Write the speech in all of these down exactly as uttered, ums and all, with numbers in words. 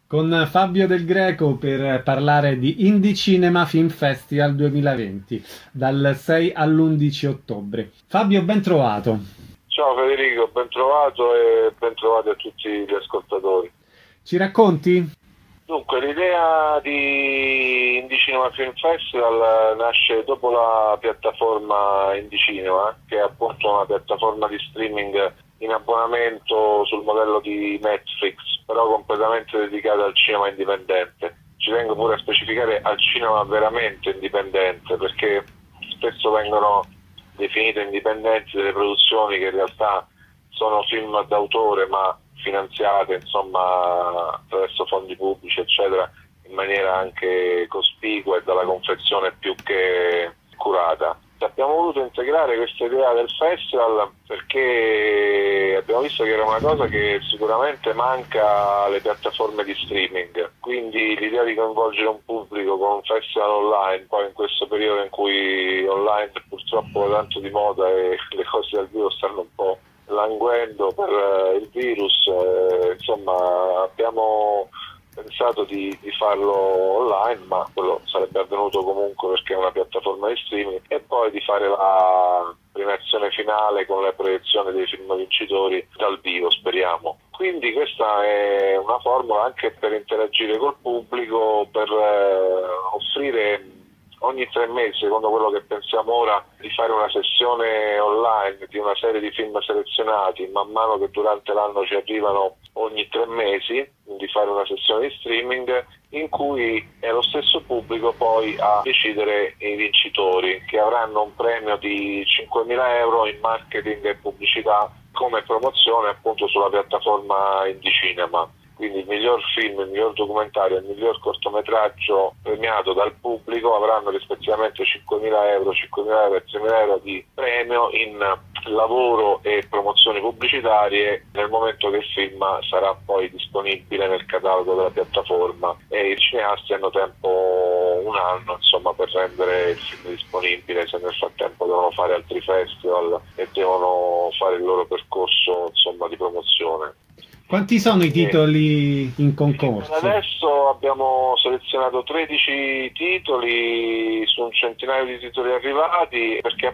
con Fabio Del Greco per parlare di Indie Cinema Film Festival duemilaventi, dal sei all'undici ottobre. Fabio, ben trovato. Ciao Federico, ben trovato e ben trovati a tutti gli ascoltatori. Ci racconti? Dunque, l'idea di Indie Cinema Film Festival nasce dopo la piattaforma Indie Cinema, che è appunto una piattaforma di streaming in abbonamento sul modello di Netflix, però completamente dedicata al cinema indipendente. Ci tengo pure a specificare al cinema veramente indipendente, perché spesso vengono definite indipendenti delle produzioni che in realtà sono film d'autore ma finanziate insomma attraverso fondi pubblici eccetera in maniera anche cospicua e dalla confezione più che curata. Abbiamo voluto integrare questa idea del festival perché abbiamo visto che era una cosa che sicuramente manca alle piattaforme di streaming, quindi l'idea di coinvolgere un pubblico con un festival online, poi in questo periodo in cui online purtroppo va tanto di moda e le cose dal vivo stanno un po' languendo per uh, il virus, eh, insomma abbiamo pensato di, di farlo online, ma quello sarebbe avvenuto comunque perché è una piattaforma di streaming, e poi di fare la premiazione finale con la proiezione dei film vincitori dal vivo, speriamo. Quindi questa è una formula anche per interagire col pubblico, per eh, offrire ogni tre mesi, secondo quello che pensiamo ora, di fare una sessione online di una serie di film selezionati man mano che durante l'anno ci arrivano ogni tre mesi, di fare una sessione di streaming in cui è lo stesso pubblico poi a decidere i vincitori, che avranno un premio di cinquemila euro in marketing e pubblicità come promozione appunto sulla piattaforma Indie Cinema. Quindi il miglior film, il miglior documentario e il miglior cortometraggio premiato dal pubblico avranno rispettivamente cinquemila euro, cinquemila euro e tremila euro di premio in lavoro e promozioni pubblicitarie nel momento che il film sarà poi disponibile nel catalogo della piattaforma, e i cineasti hanno tempo un anno insomma per rendere il film disponibile, se nel frattempo devono fare altri festival e devono fare il loro percorso insomma di promozione. Quanti sono i titoli in concorso? Adesso abbiamo selezionato tredici titoli su un centinaio di titoli arrivati, perché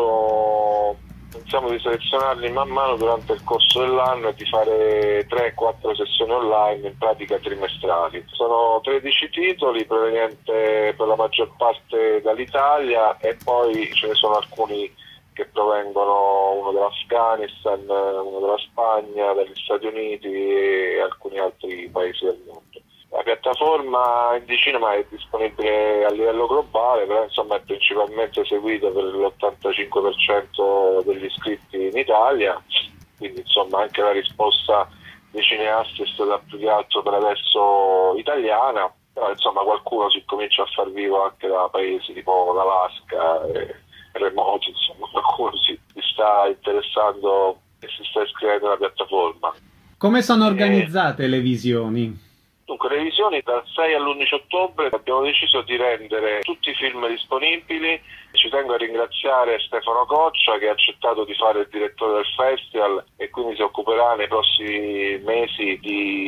appunto pensiamo di selezionarli man mano durante il corso dell'anno e di fare tre quattro sessioni online, in pratica trimestrali. Sono tredici titoli provenienti per la maggior parte dall'Italia, e poi ce ne sono alcuni che provengono, uno dall'Afghanistan, uno dalla Spagna, dagli Stati Uniti e alcuni altri paesi del mondo. La piattaforma Indie Cinema è disponibile a livello globale, però insomma è principalmente seguita per l'ottantacinque per cento degli iscritti in Italia, quindi insomma anche la risposta dei cineasti è stata più che altro per adesso italiana, però insomma qualcuno si comincia a far vivo anche da paesi tipo l'Alaska e remoti, insomma qualcuno si, si sta interessando e si sta iscrivendo alla piattaforma. Come sono organizzate e... le visioni? Dunque, le visioni dal sei all'undici ottobre abbiamo deciso di rendere tutti i film disponibili. Ci tengo a ringraziare Stefano Coccia, che ha accettato di fare il direttore del festival e quindi si occuperà nei prossimi mesi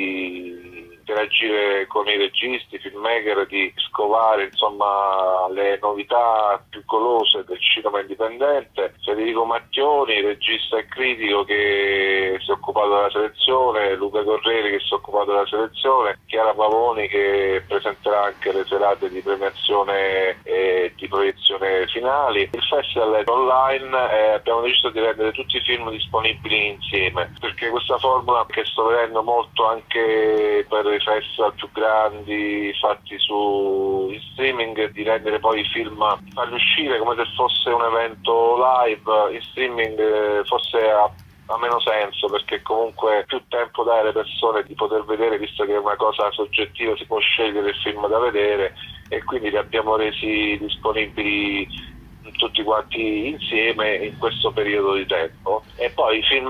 di interagire con i registi, filmmaker, di scovare insomma le novità più golose del cinema indipendente. Federico Mattioni, regista e critico, che si è occupato della selezione, Luca Corrieri che si è occupato della selezione, Chiara Pavoni che presenterà anche le serate di premiazione e di proiezione finali. Il festival è online e abbiamo deciso di rendere tutti i film disponibili insieme, perché questa formula che sto vedendo molto anche per i festival più grandi fatti su in streaming, di rendere poi i film, farli uscire come se fosse un evento live in streaming, forse ha, ha meno senso, perché comunque più tempo dai alle persone di poter vedere, visto che è una cosa soggettiva, si può scegliere il film da vedere, e quindi li abbiamo resi disponibili tutti quanti insieme in questo periodo di tempo, e poi i film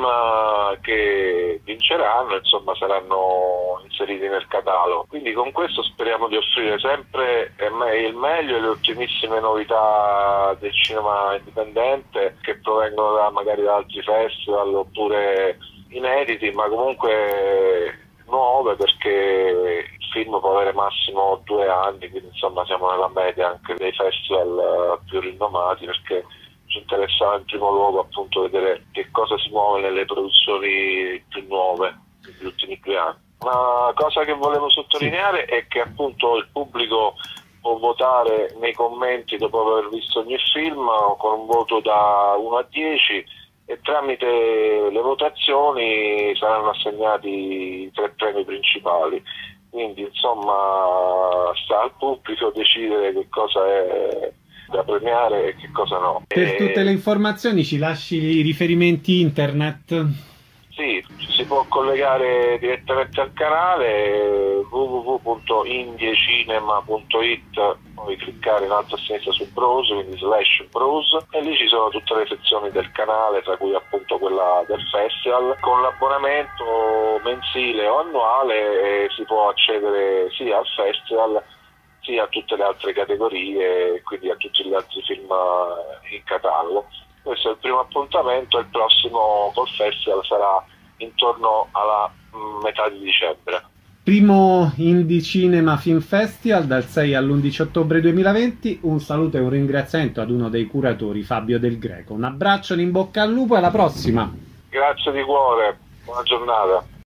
che vinceranno insomma saranno inseriti nel catalogo. Quindi con questo speriamo di offrire sempre il meglio e le ultimissime novità del cinema indipendente, che provengono da magari da altri festival oppure inediti, ma comunque nuove, perché il film può avere massimo due anni, quindi insomma siamo nella media anche dei festival più rinomati, perché ci interessava in primo luogo appunto vedere che cosa si muove nelle produzioni più nuove negli ultimi due anni. Una cosa che volevo sottolineare sì. è che appunto il pubblico può votare nei commenti dopo aver visto ogni film con un voto da uno a dieci, e tramite le votazioni saranno assegnati i tre premi principali. Quindi insomma sta al pubblico decidere che cosa è da premiare e che cosa no. Per e... tutte le informazioni ci lasci i riferimenti internet? Sì, ci si può collegare direttamente al canale w w w punto indiecinema punto it, poi cliccare in alto a sinistra su browse, quindi slash browse, e lì ci sono tutte le sezioni del canale, tra cui appunto quella del festival. Con l'abbonamento mensile o annuale eh, si può accedere sia al festival sia a tutte le altre categorie, quindi a tutti gli altri film in catalogo. Questo è il primo appuntamento, il prossimo col festival sarà intorno alla metà di dicembre. Primo Indie Cinema Film Festival dal sei all'undici ottobre duemilaventi. Un saluto e un ringraziamento ad uno dei curatori, Fabio Del Greco. Un abbraccio, in bocca al lupo e alla prossima. Grazie di cuore, buona giornata.